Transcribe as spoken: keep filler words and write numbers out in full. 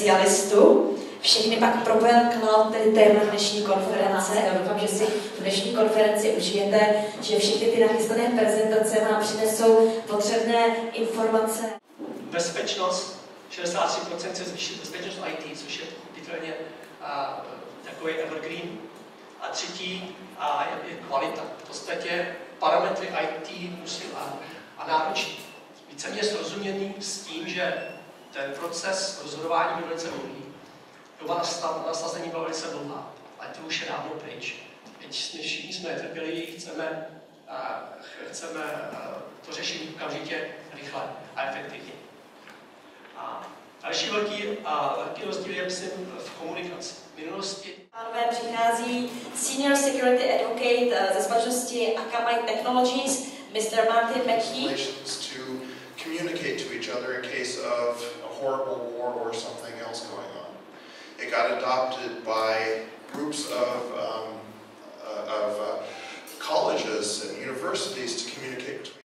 specialistu. Všechny pak propojil cloud, tedy téma dnešní konference. Já doufám, že si dnešní konferenci užijete, že všechny ty nachystané prezentace vám přinesou potřebné informace. Bezpečnost, šedesát tři procent se zvýšit bezpečnost I T, což je pochopitelně takový evergreen. A třetí a je, je kvalita. V podstatě parametry I T musí a, a náročný. Víceméně srozuměný s tím, že ten proces rozhodování byl velice dlouhý. Doba nasazení byla velice dlouhá, ale to už je dávno pryč. Teď všichni jsme trpěliví, chceme, a, chceme a, to řešit okamžitě, rychle a efektivně. A další velký, a, velký rozdíl je myslím v komunikaci. V minulosti Pánové, přichází Senior Security Advocate ze společnosti Akamai Technologies, mister Martin McKee. To communicate to each other in case of a horrible war or something else going on. It got adopted by groups of, um, uh, of uh, colleges and universities to communicate between